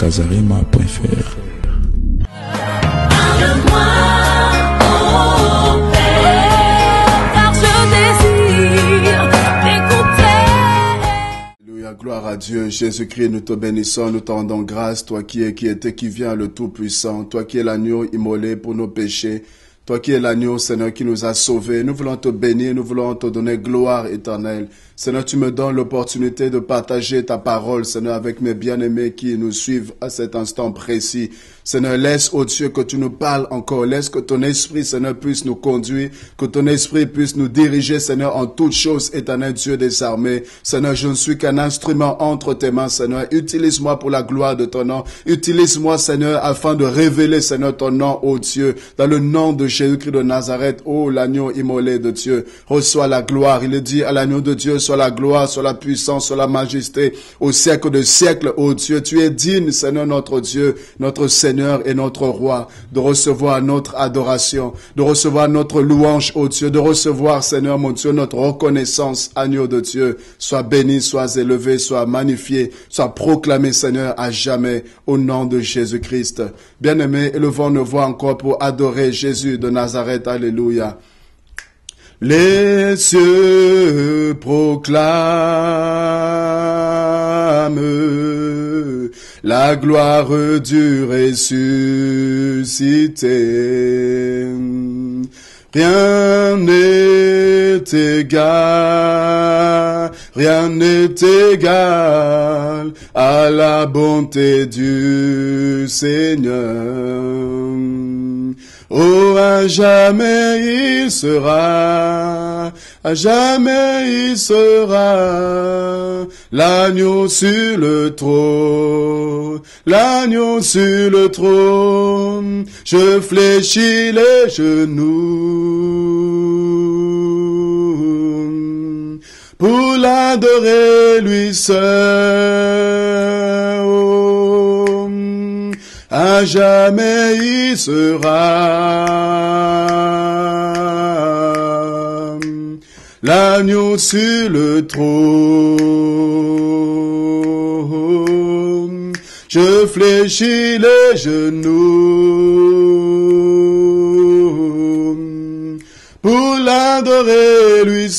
kazarema.fr. Gloire à Dieu, Jésus-Christ, nous te bénissons, nous te rendons grâce, toi qui était, qui vient, le Tout-Puissant, toi qui es l'agneau immolé pour nos péchés, toi qui es l'agneau, Seigneur, qui nous a sauvés. Nous voulons te bénir, nous voulons te donner gloire éternelle. Seigneur, tu me donnes l'opportunité de partager ta parole, Seigneur, avec mes bien-aimés qui nous suivent à cet instant précis. Seigneur, laisse, oh Dieu, que tu nous parles encore. Laisse que ton esprit, Seigneur, puisse nous conduire, que ton esprit puisse nous diriger, Seigneur, en toutes choses, éternel Dieu des armées. Seigneur, je ne suis qu'un instrument entre tes mains, Seigneur. Utilise-moi pour la gloire de ton nom. Utilise-moi, Seigneur, afin de révéler, Seigneur, ton nom, oh Dieu, dans le nom de Jésus-Christ de Nazareth, oh l'agneau immolé de Dieu. Reçois la gloire. Il est dit à l'agneau de Dieu, soit la gloire, soit la puissance, soit la majesté, au siècle de siècle, ô Dieu. Tu es digne, Seigneur, notre Dieu, notre Seigneur et notre Roi, de recevoir notre adoration, de recevoir notre louange, ô Dieu, de recevoir, Seigneur, mon Dieu, notre reconnaissance, agneau de Dieu. Sois béni, sois élevé, sois magnifié, sois proclamé, Seigneur, à jamais, au nom de Jésus-Christ. Bien-aimés, élevons nos voix encore pour adorer Jésus de Nazareth. Alléluia. Les cieux proclament la gloire du ressuscité. Rien n'est égal, rien n'est égal à la bonté du Seigneur. Oh, à jamais il sera, à jamais il sera, l'agneau sur le trône, l'agneau sur le trône, je fléchis les genoux, pour l'adorer lui seul. Oh, à jamais il sera l'agneau sur le trône. Je fléchis les genoux pour l'adorer lui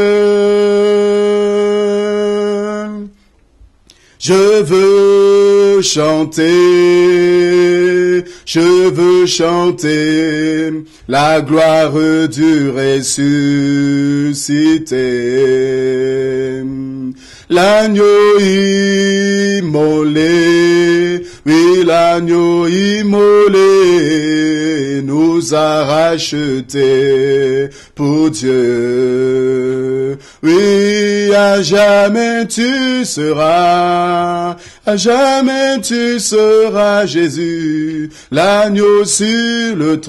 seul. Je veux chanter la gloire du ressuscité. L'agneau immolé, oui, l'agneau immolé nous a rachetés pour Dieu. Oui, à jamais tu seras, à jamais tu seras Jésus, l'agneau sur le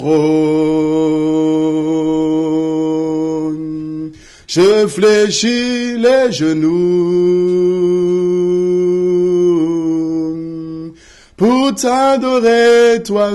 trône. Je fléchis les genoux pour t'adorer toi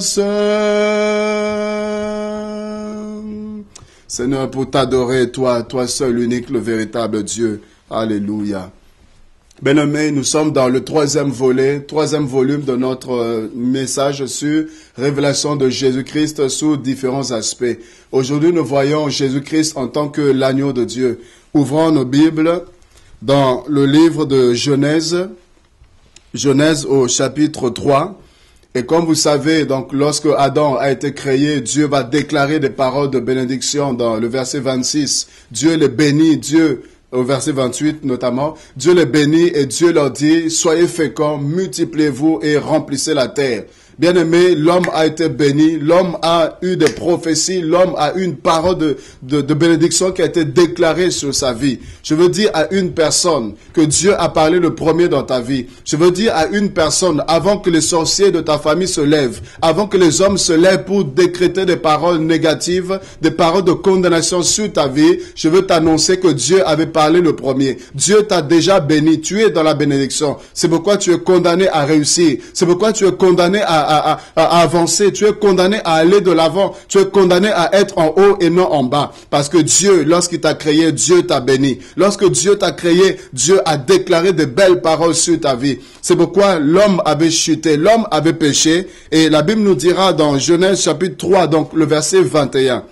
seul. Seigneur, pour t'adorer toi seul, unique, le véritable Dieu. Alléluia. Bien-aimés, nous sommes dans le troisième volume de notre message sur révélation de Jésus-Christ sous différents aspects. Aujourd'hui, nous voyons Jésus-Christ en tant que l'agneau de Dieu. Ouvrons nos Bibles dans le livre de Genèse au chapitre 3. Et comme vous savez, donc, lorsque Adam a été créé, Dieu va déclarer des paroles de bénédiction dans le verset 26. Dieu les bénit, au verset 28 notamment, Dieu les bénit et Dieu leur dit, soyez féconds, multipliez-vous et remplissez la terre. Bien-aimé, l'homme a été béni, l'homme a eu des prophéties, l'homme a eu une parole de bénédiction qui a été déclarée sur sa vie. Je veux dire à une personne que Dieu a parlé le premier dans ta vie. Je veux dire à une personne, avant que les sorciers de ta famille se lèvent, avant que les hommes se lèvent pour décréter des paroles négatives, des paroles de condamnation sur ta vie, je veux t'annoncer que Dieu avait parlé le premier. Dieu t'a déjà béni, tu es dans la bénédiction. C'est pourquoi tu es condamné à réussir. C'est pourquoi tu es condamné à à avancer, tu es condamné à aller de l'avant, tu es condamné à être en haut et non en bas. Parce que Dieu, lorsqu'il t'a créé, Dieu t'a béni. Lorsque Dieu t'a créé, Dieu a déclaré de belles paroles sur ta vie. C'est pourquoi l'homme avait chuté, l'homme avait péché. Et la Bible nous dira dans Genèse chapitre 3, donc le verset 21.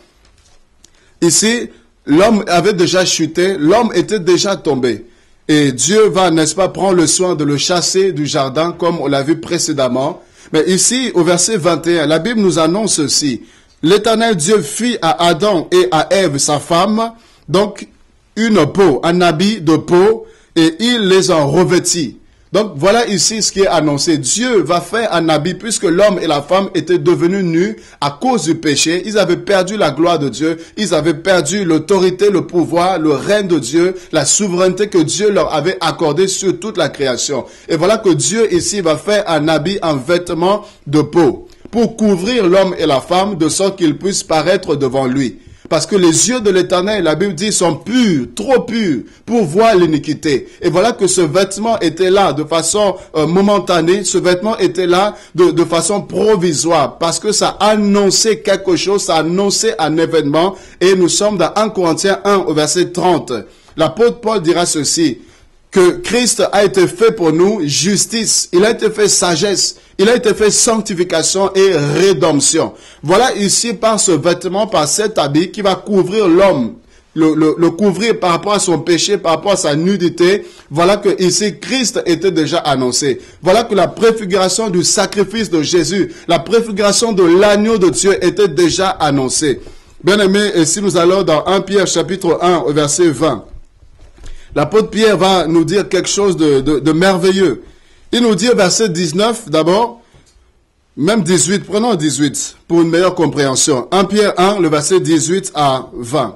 Ici, l'homme avait déjà chuté, l'homme était déjà tombé. Et Dieu va, n'est-ce pas, prendre le soin de le chasser du jardin, comme on l'a vu précédemment. Mais ici, au verset 21, la Bible nous annonce ceci. L'Éternel Dieu fit à Adam et à Ève, sa femme, donc une peau, un habit de peau, et il les en revêtit. Donc voilà ici ce qui est annoncé. Dieu va faire un habit puisque l'homme et la femme étaient devenus nus à cause du péché. Ils avaient perdu la gloire de Dieu. Ils avaient perdu l'autorité, le pouvoir, le règne de Dieu, la souveraineté que Dieu leur avait accordée sur toute la création. Et voilà que Dieu ici va faire un habit, un vêtement de peau pour couvrir l'homme et la femme de sorte qu'ils puissent paraître devant lui. Parce que les yeux de l'Éternel, la Bible dit, sont purs, trop purs, pour voir l'iniquité. Et voilà que ce vêtement était là de façon momentanée, ce vêtement était là de façon provisoire, parce que ça annonçait quelque chose, ça annonçait un événement. Et nous sommes dans 1 Corinthiens 1 au verset 30. L'apôtre Paul dira ceci, que Christ a été fait pour nous justice, il a été fait sagesse, il a été fait sanctification et rédemption. Voilà ici par ce vêtement, par cet habit qui va couvrir l'homme, le couvrir par rapport à son péché, par rapport à sa nudité. Voilà que ici Christ était déjà annoncé. Voilà que la préfiguration du sacrifice de Jésus, la préfiguration de l'agneau de Dieu était déjà annoncée. Bien aimé, et si nous allons dans 1 Pierre chapitre 1 au verset 20, l'apôtre Pierre va nous dire quelque chose de merveilleux. Il nous dit au verset 19 d'abord, même 18, prenons 18 pour une meilleure compréhension. 1 Pierre 1, le verset 18 à 20.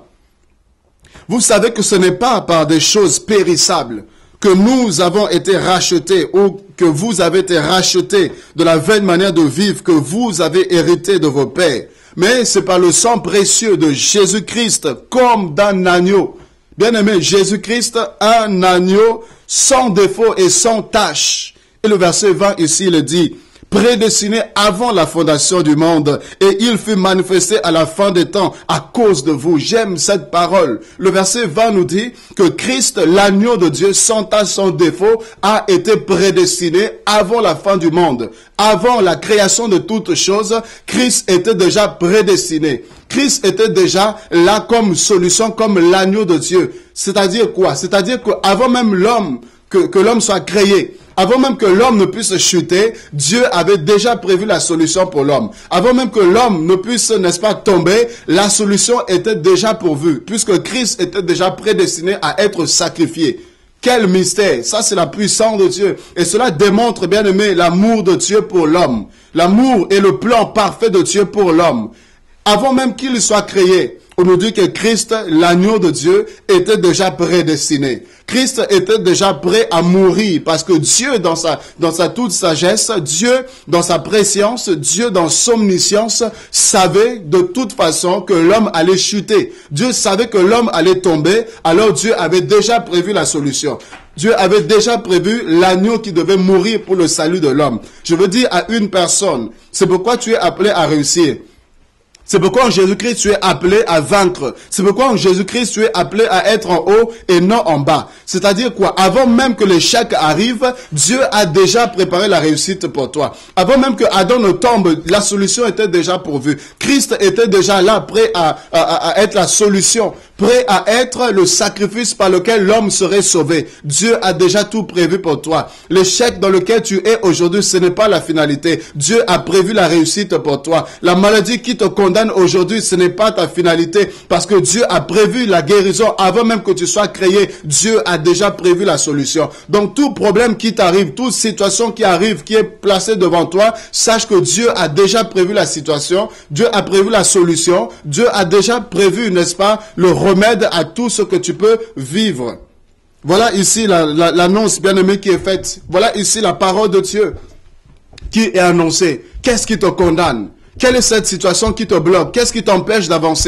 Vous savez que ce n'est pas par des choses périssables que nous avons été rachetés ou que vous avez été rachetés de la vaine manière de vivre que vous avez hérité de vos pères. Mais c'est par le sang précieux de Jésus-Christ comme d'un agneau. Bien-aimé, Jésus-Christ, un agneau sans défaut et sans tache. Et le verset 20 ici, il dit, prédestiné avant la fondation du monde, et il fut manifesté à la fin des temps à cause de vous. J'aime cette parole. Le verset 20 nous dit que Christ, l'agneau de Dieu, sans tache, sans défaut, a été prédestiné avant la fin du monde. Avant la création de toutes choses, Christ était déjà prédestiné. Christ était déjà là comme solution, comme l'agneau de Dieu. C'est-à-dire quoi? C'est-à-dire qu'avant même l'homme, que l'homme soit créé, avant même que l'homme ne puisse chuter, Dieu avait déjà prévu la solution pour l'homme. Avant même que l'homme ne puisse, n'est-ce pas, tomber, la solution était déjà pourvue, puisque Christ était déjà prédestiné à être sacrifié. Quel mystère! Ça, c'est la puissance de Dieu. Et cela démontre, bien aimé, l'amour de Dieu pour l'homme. L'amour et le plan parfait de Dieu pour l'homme. Avant même qu'il soit créé, on nous dit que Christ, l'agneau de Dieu, était déjà prédestiné. Christ était déjà prêt à mourir parce que Dieu, dans sa toute sagesse, Dieu, dans sa préscience, Dieu, dans son omniscience, savait de toute façon que l'homme allait chuter. Dieu savait que l'homme allait tomber, alors Dieu avait déjà prévu la solution. Dieu avait déjà prévu l'agneau qui devait mourir pour le salut de l'homme. Je veux dire à une personne, c'est pourquoi tu es appelé à réussir. C'est pourquoi en Jésus-Christ, tu es appelé à vaincre. C'est pourquoi en Jésus-Christ, tu es appelé à être en haut et non en bas. C'est-à-dire quoi? Avant même que l'échec arrive, Dieu a déjà préparé la réussite pour toi. Avant même que Adam ne tombe, la solution était déjà pourvue. Christ était déjà là, prêt à être la solution, prêt à être le sacrifice par lequel l'homme serait sauvé. Dieu a déjà tout prévu pour toi. L'échec dans lequel tu es aujourd'hui, ce n'est pas la finalité. Dieu a prévu la réussite pour toi. La maladie qui te condamne aujourd'hui, ce n'est pas ta finalité, parce que Dieu a prévu la guérison avant même que tu sois créé. Dieu a déjà prévu la solution. Donc tout problème qui t'arrive, toute situation qui arrive, qui est placée devant toi, sache que Dieu a déjà prévu la situation, Dieu a prévu la solution, Dieu a déjà prévu, n'est-ce pas, le remède à tout ce que tu peux vivre. Voilà ici l'annonce bien-aimée qui est faite. Voilà ici la parole de Dieu qui est annoncée. Qu'est-ce qui te condamne? Quelle est cette situation qui te bloque? Qu'est-ce qui t'empêche d'avancer?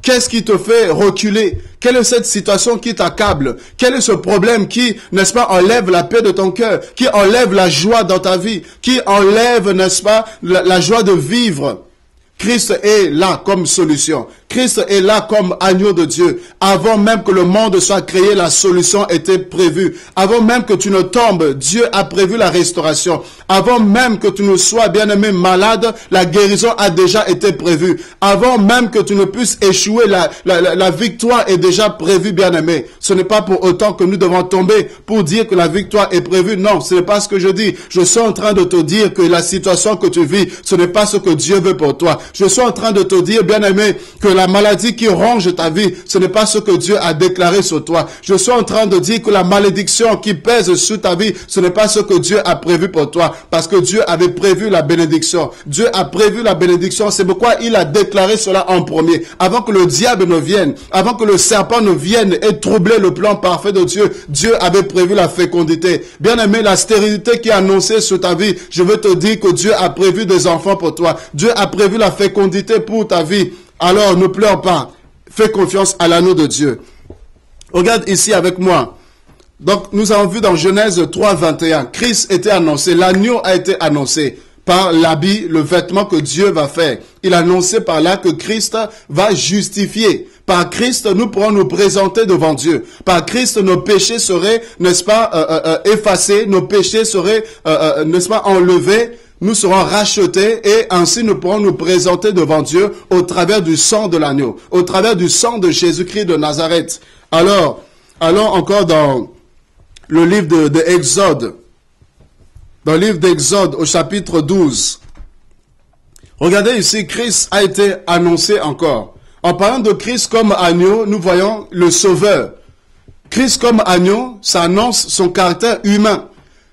Qu'est-ce qui te fait reculer? Quelle est cette situation qui t'accable? Quel est ce problème qui, n'est-ce pas, enlève la paix de ton cœur, qui enlève la joie dans ta vie, qui enlève, n'est-ce pas, la joie de vivre? Christ est là comme solution. Christ est là comme agneau de Dieu. Avant même que le monde soit créé, la solution était prévue. Avant même que tu ne tombes, Dieu a prévu la restauration. Avant même que tu ne sois bien-aimé malade, la guérison a déjà été prévue. Avant même que tu ne puisses échouer, la victoire est déjà prévue, bien-aimé. Ce n'est pas pour autant que nous devons tomber pour dire que la victoire est prévue. Non, ce n'est pas ce que je dis. Je suis en train de te dire que la situation que tu vis, ce n'est pas ce que Dieu veut pour toi. Je suis en train de te dire, bien-aimé, que la maladie qui ronge ta vie, ce n'est pas ce que Dieu a déclaré sur toi. Je suis en train de dire que la malédiction qui pèse sur ta vie, ce n'est pas ce que Dieu a prévu pour toi. Parce que Dieu avait prévu la bénédiction. Dieu a prévu la bénédiction. C'est pourquoi il a déclaré cela en premier. Avant que le diable ne vienne, avant que le serpent ne vienne et troubler le plan parfait de Dieu, Dieu avait prévu la fécondité. Bien-aimé, la stérilité qui est annoncée sur ta vie, je veux te dire que Dieu a prévu des enfants pour toi. Dieu a prévu la fécondité pour ta vie. Alors, ne pleure pas. Fais confiance à l'agneau de Dieu. Regarde ici avec moi. Donc, nous avons vu dans Genèse 3, 21, Christ était annoncé, l'agneau a été annoncé par l'habit, le vêtement que Dieu va faire. Il a annoncé par là que Christ va justifier. Par Christ, nous pourrons nous présenter devant Dieu. Par Christ, nos péchés seraient, n'est-ce pas, effacés, nos péchés seraient, n'est-ce pas, enlevés. Nous serons rachetés et ainsi nous pourrons nous présenter devant Dieu au travers du sang de l'agneau, au travers du sang de Jésus-Christ de Nazareth. Alors, allons encore dans le livre de Exode. Dans le livre d'Exode au chapitre 12. Regardez ici, Christ a été annoncé encore. En parlant de Christ comme agneau, nous voyons le sauveur. Christ comme agneau, ça annonce son caractère humain,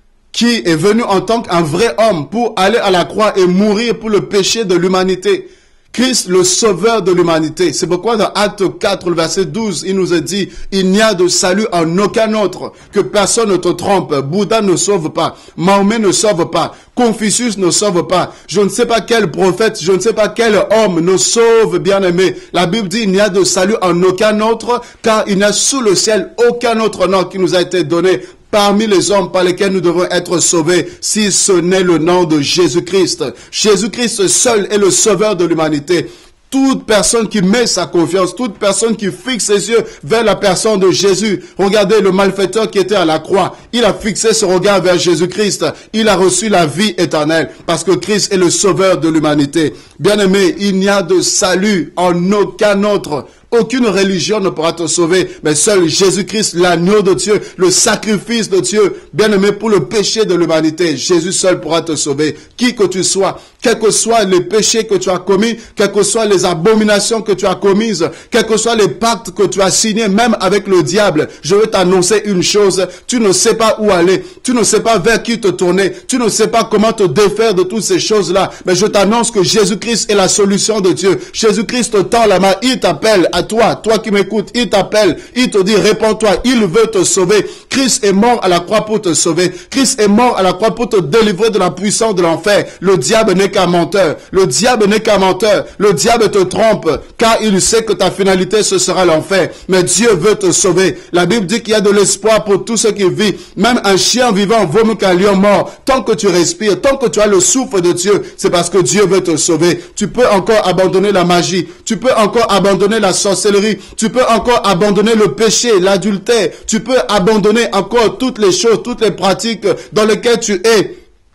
qui est venu en tant qu'un vrai homme pour aller à la croix et mourir pour le péché de l'humanité. Christ, le sauveur de l'humanité. C'est pourquoi dans Acte 4, le verset 12, il nous a dit, il n'y a de salut en aucun autre, que personne ne te trompe. Bouddha ne sauve pas. Mahomet ne sauve pas. Confucius ne sauve pas. Je ne sais pas quel prophète, je ne sais pas quel homme ne sauve, bien-aimé. La Bible dit, il n'y a de salut en aucun autre, car il n'y a sous le ciel aucun autre nom qui nous a été donné parmi les hommes par lesquels nous devons être sauvés, si ce n'est le nom de Jésus-Christ. Jésus-Christ seul est le sauveur de l'humanité. Toute personne qui met sa confiance, toute personne qui fixe ses yeux vers la personne de Jésus. Regardez le malfaiteur qui était à la croix. Il a fixé son regard vers Jésus-Christ. Il a reçu la vie éternelle parce que Christ est le sauveur de l'humanité. Bien-aimé, il n'y a de salut en aucun autre. Aucune religion ne pourra te sauver, mais seul Jésus-Christ, l'agneau de Dieu, le sacrifice de Dieu, bien-aimé pour le péché de l'humanité. Jésus seul pourra te sauver. Qui que tu sois, quels que soient les péchés que tu as commis, quelles que soient les abominations que tu as commises, quels que soient les pactes que tu as signés, même avec le diable, je veux t'annoncer une chose, tu ne sais pas où aller, tu ne sais pas vers qui te tourner, tu ne sais pas comment te défaire de toutes ces choses-là, mais je t'annonce que Jésus-Christ est la solution de Dieu. Jésus-Christ te tend la main, il t'appelle à toi, toi qui m'écoutes, il t'appelle, il te dit, réponds-toi, il veut te sauver. Christ est mort à la croix pour te sauver. Christ est mort à la croix pour te délivrer de la puissance de l'enfer. Le diable n'est qu'un menteur. Le diable n'est qu'un menteur. Le diable te trompe, car il sait que ta finalité, ce sera l'enfer. Mais Dieu veut te sauver. La Bible dit qu'il y a de l'espoir pour tous ceux qui vivent. Même un chien vivant vaut mieux qu'un lion mort. Tant que tu respires, tant que tu as le souffle de Dieu, c'est parce que Dieu veut te sauver. Tu peux encore abandonner la magie. Tu peux encore abandonner la sorcellerie. Tu peux encore abandonner le péché, l'adultère. Tu peux abandonner encore toutes les choses, toutes les pratiques dans lesquelles tu es.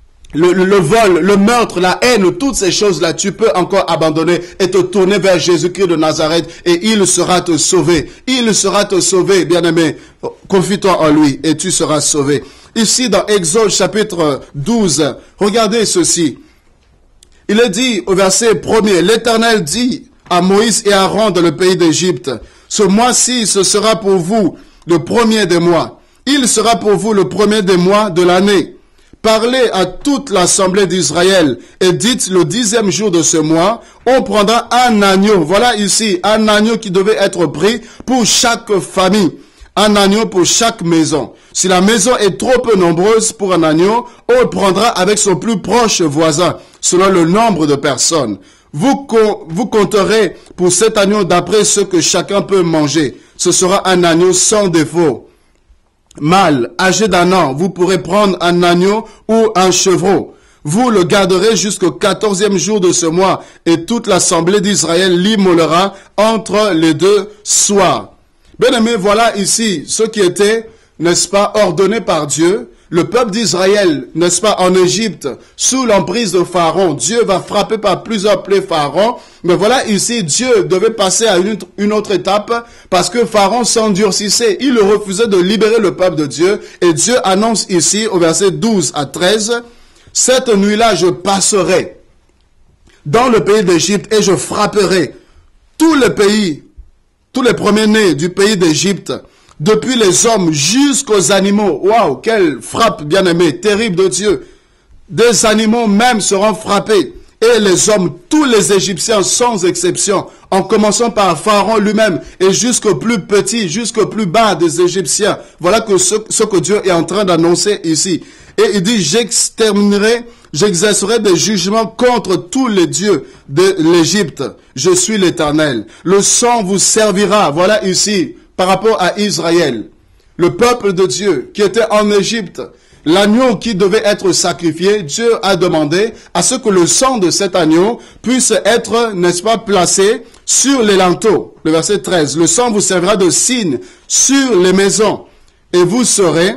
Le vol, le meurtre, la haine, toutes ces choses-là, tu peux encore abandonner et te tourner vers Jésus-Christ de Nazareth et il sera te sauvé. Il sera te sauvé, bien-aimé. Confie-toi en lui et tu seras sauvé. Ici, dans Exode chapitre 12, regardez ceci. Il est dit au verset 1er, l'Éternel dit à Moïse et à Aaron dans le pays d'Égypte, ce mois-ci, ce sera pour vous le premier des mois. Il sera pour vous le premier des mois de l'année. Parlez à toute l'assemblée d'Israël et dites le 10e jour de ce mois, on prendra un agneau. Voilà ici, un agneau qui devait être pris pour chaque famille. Un agneau pour chaque maison. Si la maison est trop peu nombreuse pour un agneau, on le prendra avec son plus proche voisin, selon le nombre de personnes. Vous compterez pour cet agneau d'après ce que chacun peut manger. Ce sera un agneau sans défaut. Mâle, âgé d'1 an, vous pourrez prendre un agneau ou un chevreau. Vous le garderez jusqu'au 14e jour de ce mois, et toute l'assemblée d'Israël l'immolera entre les 2 soirs. Bien aimé, voilà ici ce qui était, n'est-ce pas, ordonné par Dieu. Le peuple d'Israël, n'est-ce pas, en Égypte, sous l'emprise de Pharaon, Dieu va frapper par plusieurs plaies Pharaon. Mais voilà ici, Dieu devait passer à une autre étape parce que Pharaon s'endurcissait. Il refusait de libérer le peuple de Dieu. Et Dieu annonce ici, au verset 12 à 13, « Cette nuit-là, je passerai dans le pays d'Égypte et je frapperai tous les pays, tous les premiers-nés du pays d'Égypte, depuis les hommes jusqu'aux animaux. » Waouh, quelle frappe, bien-aimée, terrible de Dieu. Des animaux même seront frappés. Et les hommes, tous les Égyptiens sans exception, en commençant par Pharaon lui-même et jusqu'au plus petit, jusqu'au plus bas des Égyptiens. Voilà que ce que Dieu est en train d'annoncer ici. Et il dit, j'exterminerai, j'exercerai des jugements contre tous les dieux de l'Égypte. Je suis l'Éternel. Le sang vous servira. Voilà ici, par rapport à Israël, le peuple de Dieu qui était en Égypte, l'agneau qui devait être sacrifié, Dieu a demandé à ce que le sang de cet agneau puisse être, n'est-ce pas, placé sur les linteaux. Le verset 13, le sang vous servira de signe sur les maisons et vous serez,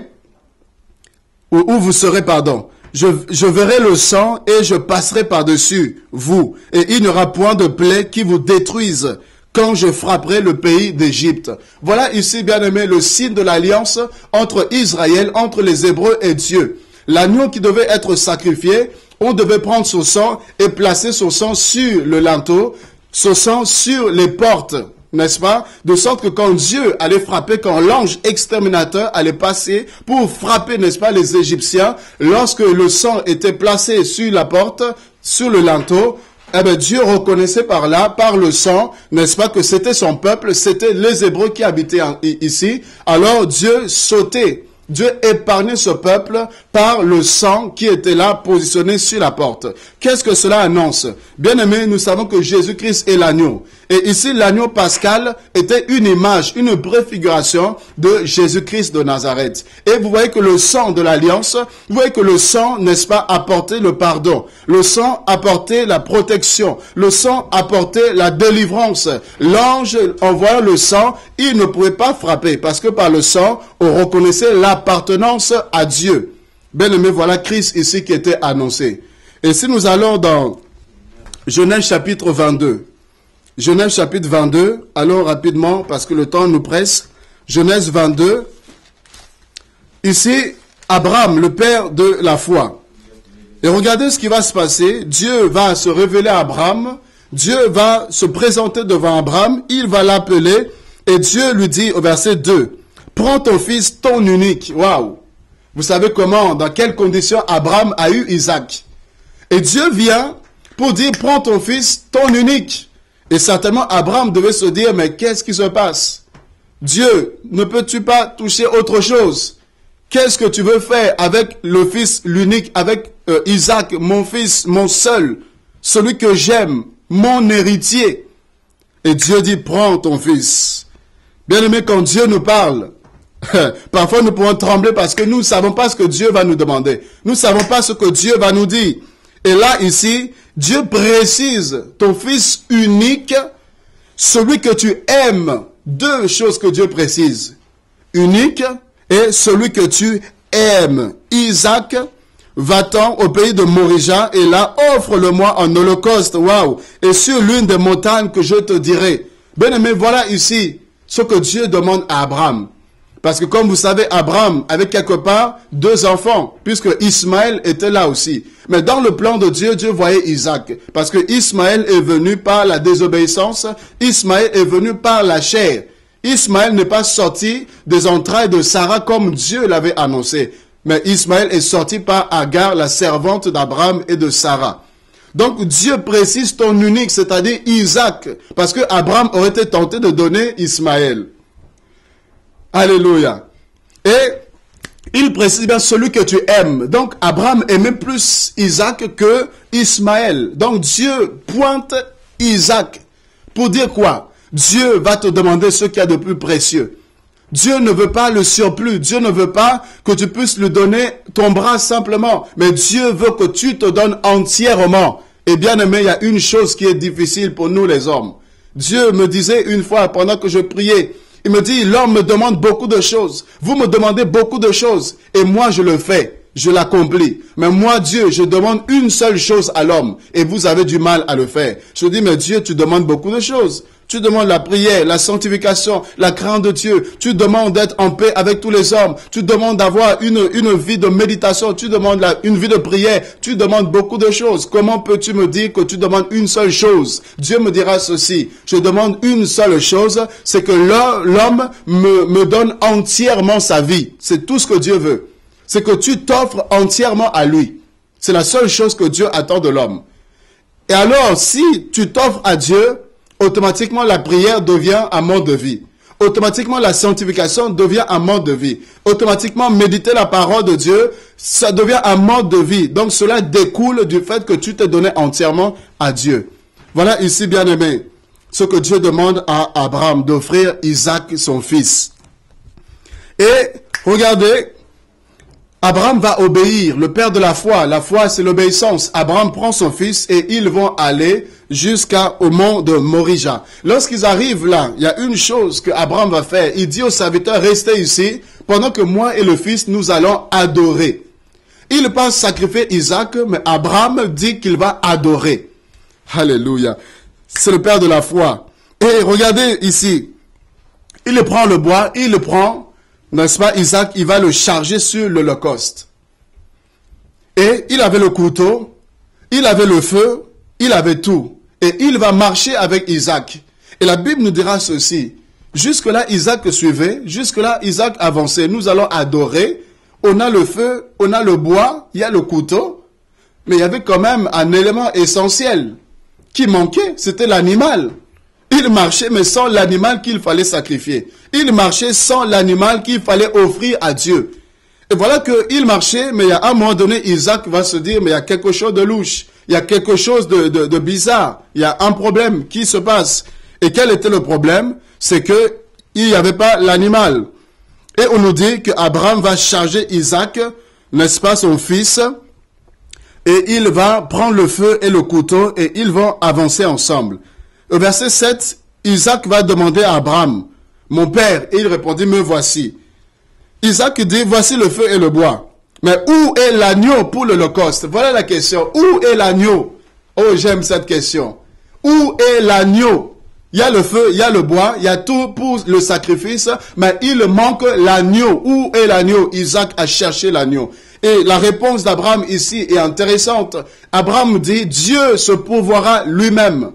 où vous serez, pardon. Je verrai le sang et je passerai par-dessus vous et il n'y aura point de plaie qui vous détruise quand je frapperai le pays d'Égypte. Voilà ici, bien aimé, le signe de l'alliance entre Israël, entre les Hébreux et Dieu. L'agneau qui devait être sacrifié, on devait prendre son sang et placer son sang sur le linteau, son sang sur les portes, n'est-ce pas? De sorte que quand Dieu allait frapper, quand l'ange exterminateur allait passer pour frapper, n'est-ce pas, les Égyptiens, lorsque le sang était placé sur la porte, sur le linteau, eh bien, Dieu reconnaissait par là, par le sang, n'est-ce pas, que c'était son peuple, c'était les Hébreux qui habitaient ici. Alors Dieu sautait, Dieu épargnait ce peuple par le sang qui était là positionné sur la porte. Qu'est-ce que cela annonce? Bien aimé, nous savons que Jésus-Christ est l'agneau. Et ici, l'agneau pascal était une image, une préfiguration de Jésus-Christ de Nazareth. Et vous voyez que le sang de l'alliance, vous voyez que le sang, n'est-ce pas, apportait le pardon. Le sang apportait la protection. Le sang apportait la délivrance. L'ange, en voyant le sang, il ne pouvait pas frapper parce que par le sang, on reconnaissait l'appartenance à Dieu. Bien aimé, voilà Christ ici qui était annoncé. Et si nous allons dans Genèse chapitre 22, Genèse chapitre 22, allons rapidement parce que le temps nous presse. Genèse 22, ici, Abraham, le père de la foi. Et regardez ce qui va se passer. Dieu va se révéler à Abraham. Dieu va se présenter devant Abraham. Il va l'appeler. Et Dieu lui dit au verset 2, « Prends ton fils, ton unique. » Waouh! Vous savez comment, dans quelles conditions Abraham a eu Isaac. Et Dieu vient pour dire, « Prends ton fils, ton unique. » Et certainement, Abraham devait se dire, « Mais qu'est-ce qui se passe? Dieu, ne peux-tu pas toucher autre chose? Qu'est-ce que tu veux faire avec le fils, l'unique, avec Isaac, mon fils, mon seul, celui que j'aime, mon héritier? » Et Dieu dit, « Prends ton fils. » Bien-aimé, quand Dieu nous parle, parfois nous pouvons trembler parce que nous ne savons pas ce que Dieu va nous demander. Nous ne savons pas ce que Dieu va nous dire. Et là, ici, Dieu précise, ton fils unique, celui que tu aimes. Deux choses que Dieu précise. Unique et celui que tu aimes. Isaac, va-t'en au pays de Morija et là, offre-le-moi en holocauste. Waouh! Et sur l'une des montagnes que je te dirai. Bien-aimé, voilà ici ce que Dieu demande à Abraham. Parce que comme vous savez, Abraham avait quelque part 2 enfants, puisque Ismaël était là aussi. Mais dans le plan de Dieu, Dieu voyait Isaac. Parce que Ismaël est venu par la désobéissance, Ismaël est venu par la chair. Ismaël n'est pas sorti des entrailles de Sarah comme Dieu l'avait annoncé. Mais Ismaël est sorti par Agar, la servante d'Abraham et de Sarah. Donc Dieu précise ton unique, c'est-à-dire Isaac, parce que Abraham aurait été tenté de donner Ismaël. Alléluia. Et il précise bien celui que tu aimes. Donc, Abraham aimait plus Isaac que Ismaël. Donc, Dieu pointe Isaac pour dire quoi? Dieu va te demander ce qu'il y a de plus précieux. Dieu ne veut pas le surplus. Dieu ne veut pas que tu puisses lui donner ton bras simplement. Mais Dieu veut que tu te donnes entièrement. Et bien aimé, il y a une chose qui est difficile pour nous les hommes. Dieu me disait une fois pendant que je priais, il me dit, l'homme me demande beaucoup de choses. Vous me demandez beaucoup de choses. Et moi, je le fais. Je l'accomplis. Mais moi, Dieu, je demande une seule chose à l'homme. Et vous avez du mal à le faire. Je dis, mais Dieu, tu demandes beaucoup de choses. Tu demandes la prière, la sanctification, la crainte de Dieu. Tu demandes d'être en paix avec tous les hommes. Tu demandes d'avoir une vie de méditation. Tu demandes une vie de prière. Tu demandes beaucoup de choses. Comment peux-tu me dire que tu demandes une seule chose? Dieu me dira ceci. Je demande une seule chose. C'est que l'homme me donne entièrement sa vie. C'est tout ce que Dieu veut. C'est que tu t'offres entièrement à lui. C'est la seule chose que Dieu attend de l'homme. Et alors, si tu t'offres à Dieu, automatiquement, la prière devient un mode de vie. Automatiquement, la sanctification devient un mode de vie. Automatiquement, méditer la parole de Dieu, ça devient un mode de vie. Donc, cela découle du fait que tu t'es donné entièrement à Dieu. Voilà ici, bien aimé, ce que Dieu demande à Abraham, d'offrir Isaac, son fils. Et, regardez, Abraham va obéir, le père de la foi. La foi, c'est l'obéissance. Abraham prend son fils et ils vont aller jusqu'au mont de Morija. Lorsqu'ils arrivent là, il y a une chose que Abraham va faire. Il dit aux serviteurs, restez ici, pendant que moi et le fils, nous allons adorer. Il pense sacrifier Isaac, mais Abraham dit qu'il va adorer. Alléluia. C'est le père de la foi. Et regardez ici, il prend le bois, il le prend, n'est-ce pas, Isaac, il va le charger sur l'holocauste. Et il avait le couteau, il avait le feu, il avait tout. Et il va marcher avec Isaac. Et la Bible nous dira ceci. Jusque-là, Isaac suivait. Jusque-là, Isaac avançait. Nous allons adorer. On a le feu, on a le bois, il y a le couteau. Mais il y avait quand même un élément essentiel qui manquait. C'était l'animal. Il marchait, mais sans l'animal qu'il fallait sacrifier. Il marchait sans l'animal qu'il fallait offrir à Dieu. Et voilà qu'il marchait, mais à un moment donné, Isaac va se dire, mais il y a quelque chose de louche. Il y a quelque chose de bizarre. Il y a un problème qui se passe. Et quel était le problème? C'est que il n'y avait pas l'animal. Et on nous dit qu'Abraham va charger Isaac, n'est-ce pas, son fils, et il va prendre le feu et le couteau, et ils vont avancer ensemble. Au verset 7, Isaac va demander à Abraham, mon père, et il répondit, me voici. Isaac dit, voici le feu et le bois. Mais où est l'agneau pour l'holocauste? Voilà la question. Où est l'agneau? Oh, j'aime cette question. Où est l'agneau? Il y a le feu, il y a le bois, il y a tout pour le sacrifice, mais il manque l'agneau. Où est l'agneau? Isaac a cherché l'agneau. Et la réponse d'Abraham ici est intéressante. Abraham dit, Dieu se pourvoira lui-même.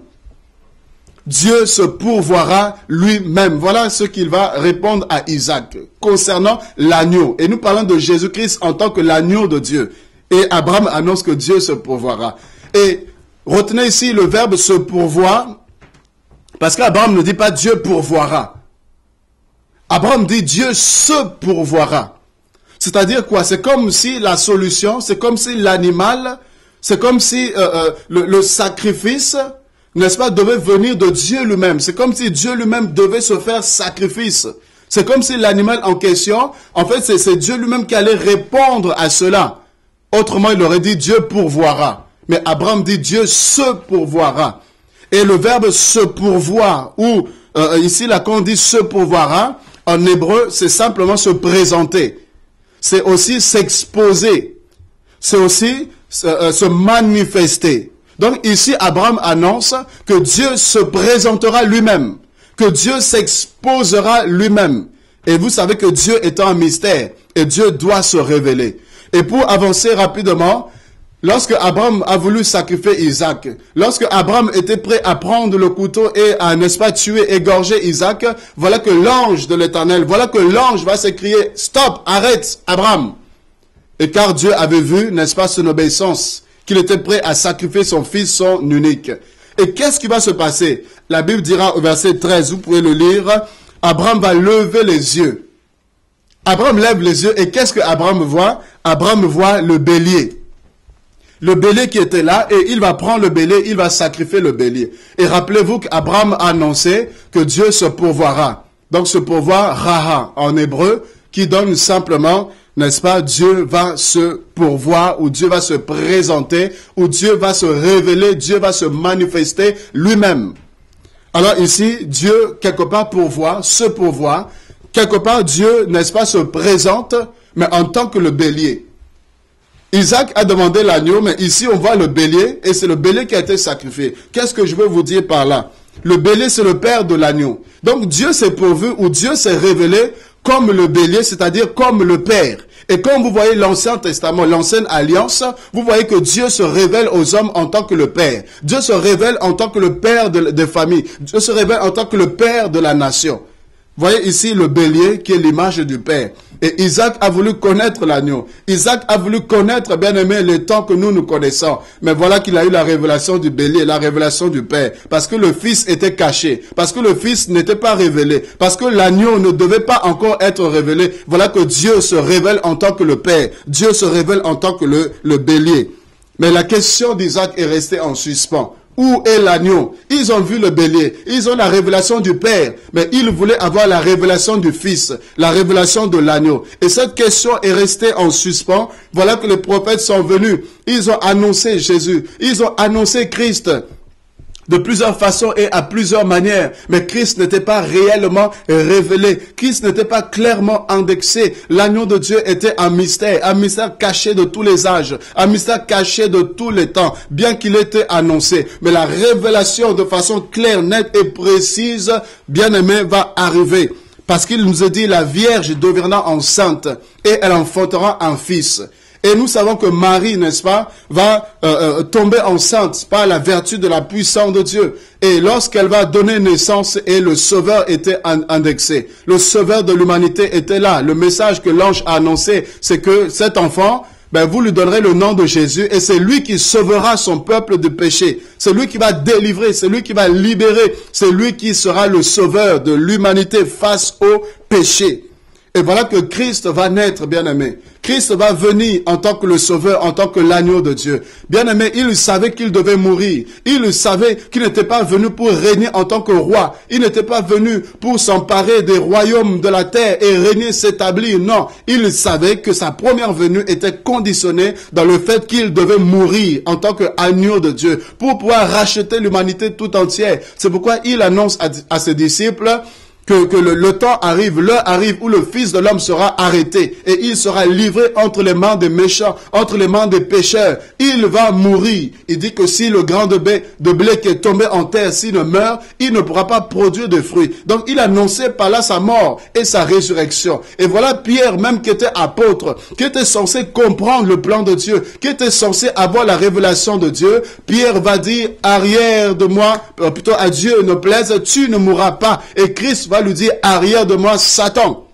Dieu se pourvoira lui-même. Voilà ce qu'il va répondre à Isaac concernant l'agneau. Et nous parlons de Jésus-Christ en tant que l'agneau de Dieu. Et Abraham annonce que Dieu se pourvoira. Et retenez ici le verbe se pourvoir, parce qu'Abraham ne dit pas Dieu pourvoira. Abraham dit Dieu se pourvoira. C'est-à-dire quoi? C'est comme si la solution, c'est comme si l'animal, c'est comme si le sacrifice, n'est-ce pas, devait venir de Dieu lui-même. C'est comme si Dieu lui-même devait se faire sacrifice. C'est comme si l'animal en question, en fait, c'est Dieu lui-même qui allait répondre à cela. Autrement, il aurait dit Dieu pourvoira. Mais Abraham dit Dieu se pourvoira. Et le verbe se pourvoir, ou ici, là, quand on dit se pourvoira, en hébreu, c'est simplement se présenter. C'est aussi s'exposer. C'est aussi se manifester. Donc ici, Abraham annonce que Dieu se présentera lui-même, que Dieu s'exposera lui-même. Et vous savez que Dieu est un mystère et Dieu doit se révéler. Et pour avancer rapidement, lorsque Abraham a voulu sacrifier Isaac, lorsque Abraham était prêt à prendre le couteau et à, n'est-ce pas, tuer, égorger Isaac, voilà que l'ange de l'Éternel, voilà que l'ange va s'écrier, stop, arrête, Abraham. Et car Dieu avait vu, n'est-ce pas, son obéissance, qu'il était prêt à sacrifier son fils, son unique. Et qu'est-ce qui va se passer? La Bible dira au verset 13, vous pouvez le lire, Abraham va lever les yeux. Abraham lève les yeux et qu'est-ce que Abraham voit? Abraham voit le bélier. Le bélier qui était là, et il va prendre le bélier, il va sacrifier le bélier. Et rappelez-vous qu'Abraham a annoncé que Dieu se pourvoira. Donc ce pourvoir, raha, en hébreu, qui donne simplement, n'est-ce pas, Dieu va se pourvoir, ou Dieu va se présenter, ou Dieu va se révéler, Dieu va se manifester lui-même. Alors ici, Dieu, quelque part, pourvoit, se pourvoit. Quelque part, Dieu, n'est-ce pas, se présente, mais en tant que le bélier. Isaac a demandé l'agneau, mais ici on voit le bélier, et c'est le bélier qui a été sacrifié. Qu'est-ce que je veux vous dire par là? Le bélier, c'est le père de l'agneau. Donc Dieu s'est pourvu, ou Dieu s'est révélé comme le bélier, c'est-à-dire comme le père. Et quand vous voyez l'Ancien Testament, l'Ancienne Alliance, vous voyez que Dieu se révèle aux hommes en tant que le père. Dieu se révèle en tant que le père de famille. Dieu se révèle en tant que le père de la nation. Vous voyez ici le bélier qui est l'image du Père. Et Isaac a voulu connaître l'agneau. Isaac a voulu connaître, bien aimé, les temps que nous connaissons. Mais voilà qu'il a eu la révélation du bélier, la révélation du Père. Parce que le Fils était caché. Parce que le Fils n'était pas révélé. Parce que l'agneau ne devait pas encore être révélé. Voilà que Dieu se révèle en tant que le Père. Dieu se révèle en tant que le bélier. Mais la question d'Isaac est restée en suspens. Où est l'agneau? Ils ont vu le bélier, ils ont la révélation du Père, mais ils voulaient avoir la révélation du Fils, la révélation de l'agneau. Et cette question est restée en suspens. Voilà que les prophètes sont venus, ils ont annoncé Jésus, ils ont annoncé Christ de plusieurs façons et à plusieurs manières. Mais Christ n'était pas réellement révélé. Christ n'était pas clairement indexé. L'agneau de Dieu était un mystère caché de tous les âges, un mystère caché de tous les temps, bien qu'il ait été annoncé. Mais la révélation de façon claire, nette et précise, bien aimé, va arriver. Parce qu'il nous a dit, la Vierge deviendra enceinte et elle enfantera un fils. Et nous savons que Marie, n'est-ce pas, va tomber enceinte par la vertu de la puissance de Dieu. Et lorsqu'elle va donner naissance, et le Sauveur était indexé. Le Sauveur de l'humanité était là. Le message que l'ange a annoncé, c'est que cet enfant, vous lui donnerez le nom de Jésus, et c'est lui qui sauvera son peuple du péché. C'est lui qui va délivrer, c'est lui qui va libérer, c'est lui qui sera le Sauveur de l'humanité face au péché. Et voilà que Christ va naître, bien-aimé. Christ va venir en tant que le Sauveur, en tant que l'agneau de Dieu. Bien-aimé, il savait qu'il devait mourir. Il savait qu'il n'était pas venu pour régner en tant que roi. Il n'était pas venu pour s'emparer des royaumes de la terre et régner, s'établir. Non, il savait que sa première venue était conditionnée dans le fait qu'il devait mourir en tant qu'agneau de Dieu pour pouvoir racheter l'humanité tout entière. C'est pourquoi il annonce à ses disciples que le temps arrive, l'heure arrive où le Fils de l'homme sera arrêté et il sera livré entre les mains des méchants, entre les mains des pécheurs. Il va mourir. Il dit que si le grain de blé qui est tombé en terre, s'il ne meurt, il ne pourra pas produire de fruits. Donc il annonçait par là sa mort et sa résurrection. Et voilà Pierre, même qui était apôtre, qui était censé comprendre le plan de Dieu, qui était censé avoir la révélation de Dieu. Pierre va dire, arrière de moi, plutôt à Dieu ne plaise, tu ne mourras pas. Et Christ va lui dire, arrière de moi, Satan.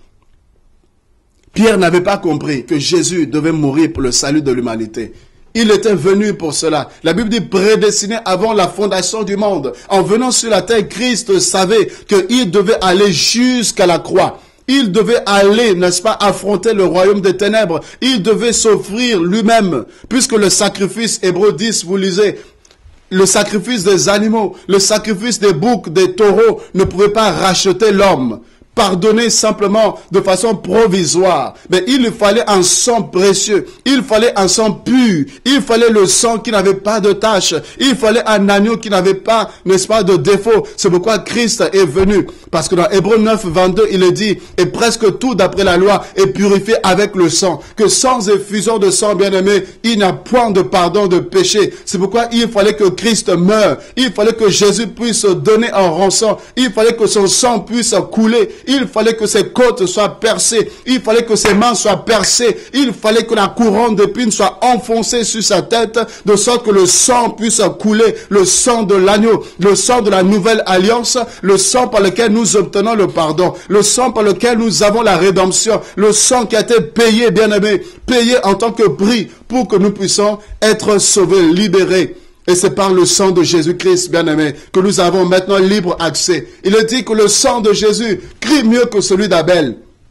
Pierre n'avait pas compris que Jésus devait mourir pour le salut de l'humanité. Il était venu pour cela. La Bible dit prédestiné avant la fondation du monde. En venant sur la terre, Christ savait qu'il devait aller jusqu'à la croix. Il devait aller, n'est-ce pas, affronter le royaume des ténèbres. Il devait s'offrir lui-même. Puisque le sacrifice, Hébreux 10, vous lisez, le sacrifice des animaux, le sacrifice des boucs, des taureaux ne pouvait pas racheter l'homme. Pardonner simplement de façon provisoire. Mais il fallait un sang précieux. Il fallait un sang pur. Il fallait le sang qui n'avait pas de tache. Il fallait un agneau qui n'avait pas, n'est-ce pas, de défaut. C'est pourquoi Christ est venu. Parce que dans Hébreux 9, 22, il est dit, et presque tout d'après la loi est purifié avec le sang. Que sans effusion de sang, bien-aimé, il n'y a point de pardon de péché. C'est pourquoi il fallait que Christ meure. Il fallait que Jésus puisse donner en rançon. Il fallait que son sang puisse couler. Il fallait que ses côtes soient percées. Il fallait que ses mains soient percées. Il fallait que la couronne d'épines soit enfoncée sur sa tête, de sorte que le sang puisse couler, le sang de l'agneau, le sang de la nouvelle alliance, le sang par lequel nous obtenons le pardon, le sang par lequel nous avons la rédemption, le sang qui a été payé, bien-aimé, payé en tant que prix pour que nous puissions être sauvés, libérés. Et c'est par le sang de Jésus-Christ, bien-aimé, que nous avons maintenant libre accès. Il est dit que le sang de Jésus crie mieux que celui d'Abel.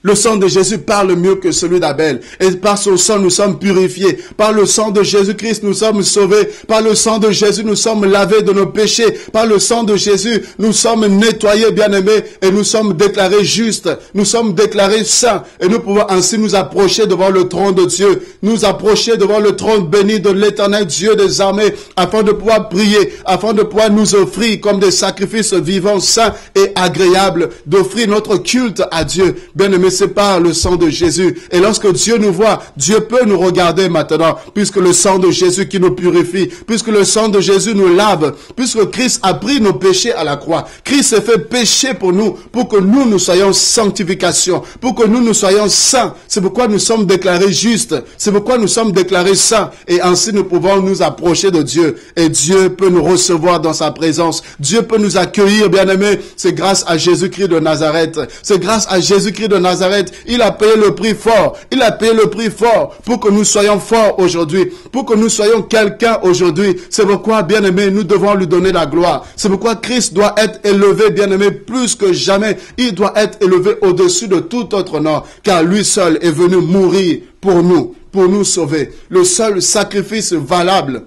Le sang de Jésus parle mieux que celui d'Abel. Et par son sang, nous sommes purifiés. Par le sang de Jésus-Christ, nous sommes sauvés. Par le sang de Jésus, nous sommes lavés de nos péchés. Par le sang de Jésus, nous sommes nettoyés, bien-aimés, et nous sommes déclarés justes. Nous sommes déclarés saints. Et nous pouvons ainsi nous approcher devant le trône de Dieu. Nous approcher devant le trône béni de l'Éternel Dieu des armées, afin de pouvoir prier, afin de pouvoir nous offrir comme des sacrifices vivants, saints et agréables, d'offrir notre culte à Dieu. Bien-aimés, c'est par le sang de Jésus. Et lorsque Dieu nous voit, Dieu peut nous regarder maintenant, puisque le sang de Jésus qui nous purifie, puisque le sang de Jésus nous lave, puisque Christ a pris nos péchés à la croix. Christ s'est fait péché pour nous, pour que nous soyons sanctification, pour que nous soyons saints. C'est pourquoi nous sommes déclarés justes. C'est pourquoi nous sommes déclarés saints. Et ainsi nous pouvons nous approcher de Dieu. Et Dieu peut nous recevoir dans sa présence. Dieu peut nous accueillir, bien-aimés. C'est grâce à Jésus-Christ de Nazareth. C'est grâce à Jésus-Christ de Nazareth. Il a payé le prix fort. Il a payé le prix fort pour que nous soyons forts aujourd'hui. Pour que nous soyons quelqu'un aujourd'hui. C'est pourquoi, bien-aimés, nous devons lui donner la gloire. C'est pourquoi Christ doit être élevé, bien-aimé, plus que jamais. Il doit être élevé au-dessus de tout autre nom. Car lui seul est venu mourir pour nous sauver. Le seul sacrifice valable,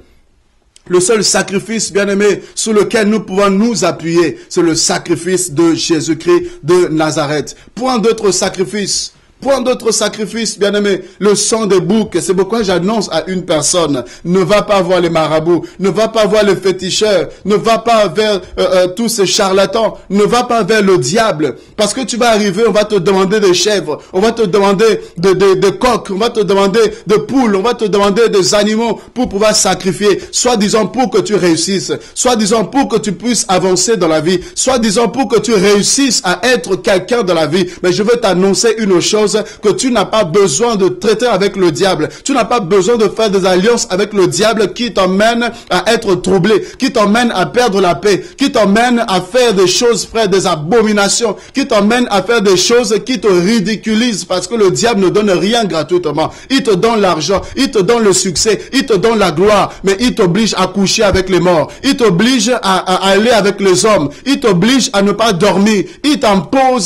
le seul sacrifice, bien-aimé, sur lequel nous pouvons nous appuyer, c'est le sacrifice de Jésus-Christ de Nazareth. Point d'autre sacrifice. Point d'autre sacrifice, bien-aimé, le sang des boucs. C'est pourquoi j'annonce à une personne, ne va pas voir les marabouts, ne va pas voir les féticheurs, ne va pas vers tous ces charlatans, ne va pas vers le diable. Parce que tu vas arriver, on va te demander des chèvres, on va te demander de coqs, on va te demander de poules, on va te demander des animaux pour pouvoir sacrifier, soi-disant pour que tu réussisses, soi-disant pour que tu puisses avancer dans la vie, soi-disant pour que tu réussisses à être quelqu'un dans la vie. Mais je veux t'annoncer une chose, que tu n'as pas besoin de traiter avec le diable. Tu n'as pas besoin de faire des alliances avec le diable qui t'emmène à être troublé, qui t'emmène à perdre la paix, qui t'emmène à faire des choses, frère, des abominations, qui t'emmène à faire des choses qui te ridiculisent, parce que le diable ne donne rien gratuitement. Il te donne l'argent, il te donne le succès, il te donne la gloire, mais il t'oblige à coucher avec les morts, il t'oblige à aller avec les hommes, il t'oblige à ne pas dormir, il t'impose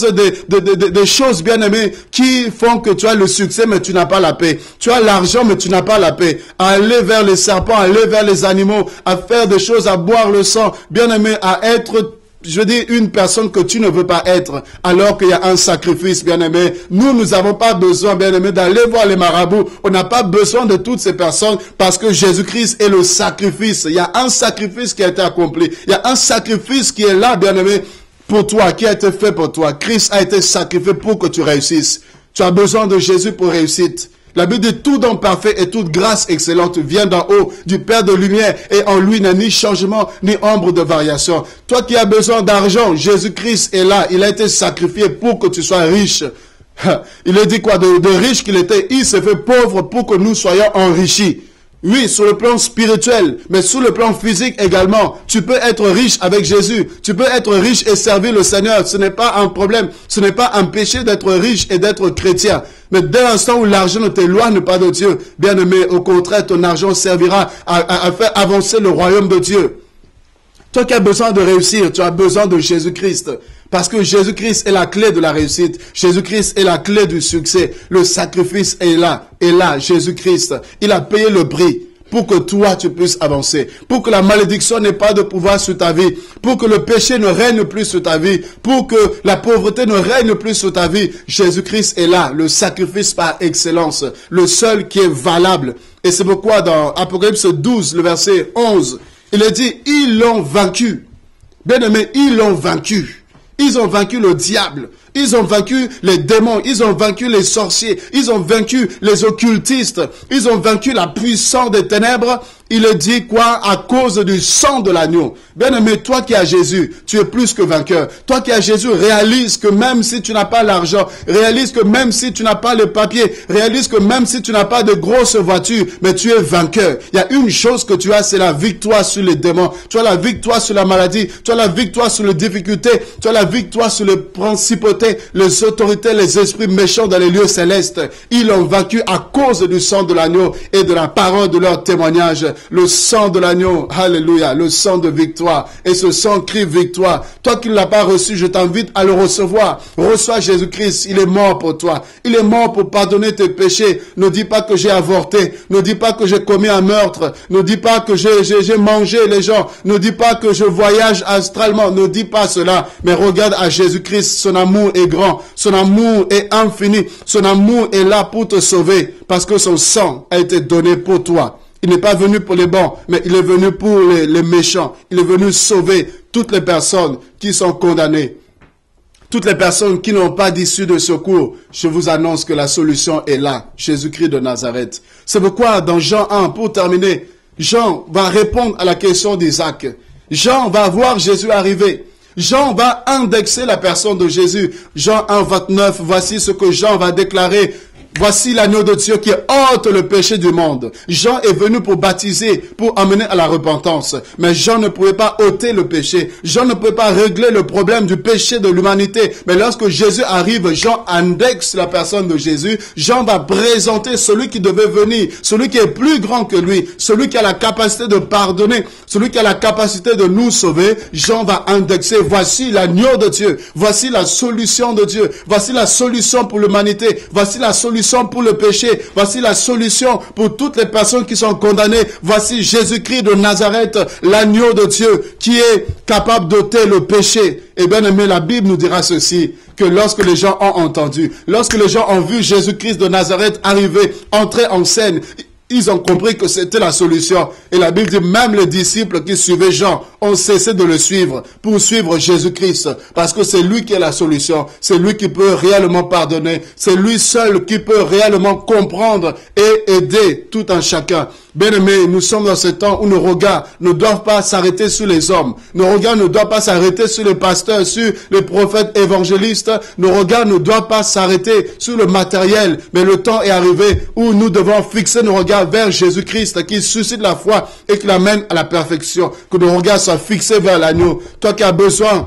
des choses, bien-aimées, qui font que tu as le succès, mais tu n'as pas la paix. Tu as l'argent, mais tu n'as pas la paix. À aller vers les serpents, à aller vers les animaux, à faire des choses, à boire le sang, bien-aimé, à être, je veux dire, une personne que tu ne veux pas être, alors qu'il y a un sacrifice, bien-aimé. Nous n'avons pas besoin, bien-aimé, d'aller voir les marabouts. On n'a pas besoin de toutes ces personnes, parce que Jésus-Christ est le sacrifice. Il y a un sacrifice qui a été accompli. Il y a un sacrifice qui est là, bien-aimé, pour toi, qui a été fait pour toi. Christ a été sacrifié pour que tu réussisses. Tu as besoin de Jésus pour réussite. La Bible dit tout don parfait et toute grâce excellente vient d'en haut, du Père de lumière, et en lui n'a ni changement, ni ombre de variation. Toi qui as besoin d'argent, Jésus-Christ est là. Il a été sacrifié pour que tu sois riche. Il a dit quoi? De riche qu'il était, il s'est fait pauvre pour que nous soyons enrichis. Oui, sur le plan spirituel, mais sur le plan physique également. Tu peux être riche avec Jésus. Tu peux être riche et servir le Seigneur. Ce n'est pas un problème. Ce n'est pas un péché d'être riche et d'être chrétien. Mais dès l'instant où l'argent ne t'éloigne pas de Dieu, bien aimé, au contraire, ton argent servira à faire avancer le royaume de Dieu. Toi qui as besoin de réussir, tu as besoin de Jésus-Christ. Parce que Jésus-Christ est la clé de la réussite. Jésus-Christ est la clé du succès. Le sacrifice est là. Et là, Jésus-Christ, il a payé le prix pour que toi, tu puisses avancer. Pour que la malédiction n'ait pas de pouvoir sur ta vie. Pour que le péché ne règne plus sur ta vie. Pour que la pauvreté ne règne plus sur ta vie. Jésus-Christ est là. Le sacrifice par excellence. Le seul qui est valable. Et c'est pourquoi dans Apocalypse 12, le verset 11, il est dit, ils l'ont vaincu. Bien-aimés, ils l'ont vaincu. Ils ont vaincu le diable. Ils ont vaincu les démons. Ils ont vaincu les sorciers. Ils ont vaincu les occultistes. Ils ont vaincu la puissance des ténèbres. Il est dit quoi? À cause du sang de l'agneau. Bien-aimé, toi qui as Jésus, tu es plus que vainqueur. Toi qui as Jésus, réalise que même si tu n'as pas l'argent, réalise que même si tu n'as pas les papiers, réalise que même si tu n'as pas de grosses voitures, mais tu es vainqueur. Il y a une chose que tu as, c'est la victoire sur les démons. Tu as la victoire sur la maladie. Tu as la victoire sur les difficultés. Tu as la victoire sur les principautés. affronté les autorités, les esprits méchants dans les lieux célestes. Ils l'ont vaincu à cause du sang de l'agneau et de la parole de leur témoignage. Le sang de l'agneau, alléluia, le sang de victoire. Et ce sang crie victoire. Toi qui ne l'as pas reçu, je t'invite à le recevoir. Reçois Jésus-Christ, il est mort pour toi. Il est mort pour pardonner tes péchés. Ne dis pas que j'ai avorté. Ne dis pas que j'ai commis un meurtre. Ne dis pas que j'ai mangé les gens. Ne dis pas que je voyage astralement. Ne dis pas cela. Mais regarde à Jésus-Christ. Son amour est grand. Son amour est infini. Son amour est là pour te sauver. Parce que son sang a été donné pour toi. Il n'est pas venu pour les bons, mais il est venu pour les méchants. Il est venu sauver toutes les personnes qui sont condamnées. Toutes les personnes qui n'ont pas d'issue de secours, je vous annonce que la solution est là, Jésus-Christ de Nazareth. C'est pourquoi dans Jean 1, pour terminer, Jean va répondre à la question d'Isaac. Jean va voir Jésus arriver. Jean va indexer la personne de Jésus. Jean 1, 29, voici ce que Jean va déclarer. Voici l'agneau de Dieu qui ôte le péché du monde. Jean est venu pour baptiser, pour amener à la repentance. Mais Jean ne pouvait pas ôter le péché. Jean ne pouvait pas régler le problème du péché de l'humanité. Mais lorsque Jésus arrive, Jean indexe la personne de Jésus. Jean va présenter celui qui devait venir, celui qui est plus grand que lui, celui qui a la capacité de pardonner, celui qui a la capacité de nous sauver. Jean va indexer, voici l'agneau de Dieu, voici la solution de Dieu, voici la solution pour l'humanité, voici la solution pour le péché. Voici la solution pour toutes les personnes qui sont condamnées. Voici Jésus-Christ de Nazareth, l'agneau de Dieu qui est capable d'ôter le péché. Et bien aimé, la Bible nous dira ceci, que lorsque les gens ont entendu, lorsque les gens ont vu Jésus-Christ de Nazareth arriver, entrer en scène, ils ont compris que c'était la solution. Et la Bible dit, même les disciples qui suivaient Jean ont cessé de le suivre pour suivre Jésus-Christ. Parce que c'est lui qui est la solution. C'est lui qui peut réellement pardonner. C'est lui seul qui peut réellement comprendre et aider tout un chacun. Bien-aimés, nous sommes dans ce temps où nos regards ne doivent pas s'arrêter sur les hommes. Nos regards ne doivent pas s'arrêter sur les pasteurs, sur les prophètes évangélistes. Nos regards ne doivent pas s'arrêter sur le matériel. Mais le temps est arrivé où nous devons fixer nos regards vers Jésus-Christ qui suscite la foi et qui l'amène à la perfection. Que nos regards soient fixés vers l'agneau. Toi qui as besoin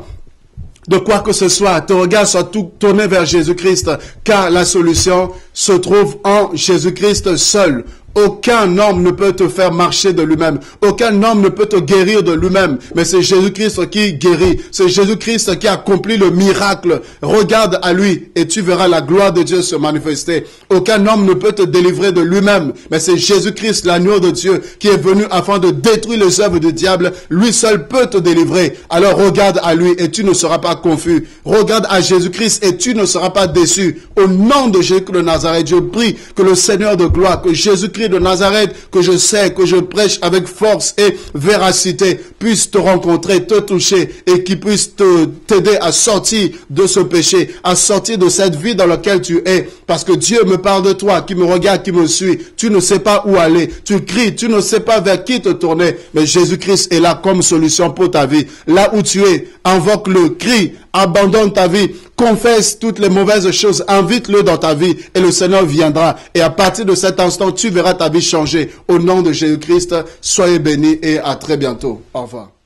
de quoi que ce soit, ton regard soit tout tourné vers Jésus-Christ, car la solution se trouve en Jésus-Christ seul. Aucun homme ne peut te faire marcher de lui-même. Aucun homme ne peut te guérir de lui-même. Mais c'est Jésus-Christ qui guérit. C'est Jésus-Christ qui accomplit le miracle. Regarde à lui et tu verras la gloire de Dieu se manifester. Aucun homme ne peut te délivrer de lui-même. Mais c'est Jésus-Christ, l'agneau de Dieu, qui est venu afin de détruire les œuvres du diable. Lui seul peut te délivrer. Alors regarde à lui et tu ne seras pas confus. Regarde à Jésus-Christ et tu ne seras pas déçu. Au nom de Jésus de Nazareth, je prie que le Seigneur de gloire, que Jésus-Christ de Nazareth, que je sais, que je prêche avec force et véracité, puisse te rencontrer, te toucher et qui puisse t'aider à sortir de ce péché, à sortir de cette vie dans laquelle tu es. Parce que Dieu me parle de toi, qui me regarde, qui me suit. Tu ne sais pas où aller. Tu cries, tu ne sais pas vers qui te tourner. Mais Jésus-Christ est là comme solution pour ta vie. Là où tu es, invoque-le, crie, abandonne ta vie, confesse toutes les mauvaises choses, invite-le dans ta vie et le Seigneur viendra. Et à partir de cet instant, tu verras ta vie changer. Au nom de Jésus-Christ, soyez bénis et à très bientôt. Au revoir.